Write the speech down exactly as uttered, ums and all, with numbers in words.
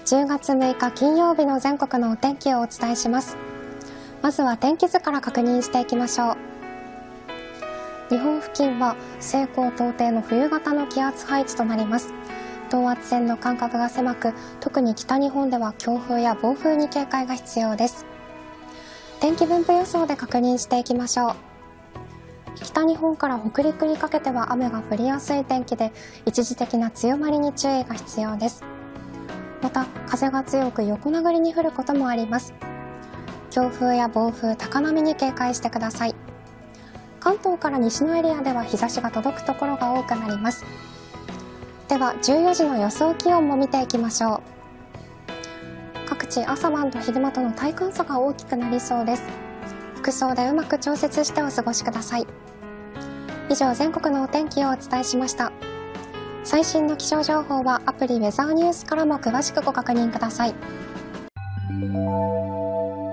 じゅうがつむいか金曜日の全国のお天気をお伝えします。まずは天気図から確認していきましょう。日本付近は西高東低の冬型の気圧配置となります。等圧線の間隔が狭く、特に北日本では強風や暴風に警戒が必要です。天気分布予想で確認していきましょう。北日本から北陸にかけては雨が降りやすい天気で、一時的な強まりに注意が必要です。また風が強く横殴りに降ることもあります。強風や暴風、高波に警戒してください。関東から西のエリアでは日差しが届くところが多くなります。ではじゅうよじの予想気温も見ていきましょう。各地朝晩と昼間との体感差が大きくなりそうです。服装でうまく調節してお過ごしください。以上、全国のお天気をお伝えしました。最新の気象情報はアプリウェザーニュースからも詳しくご確認ください。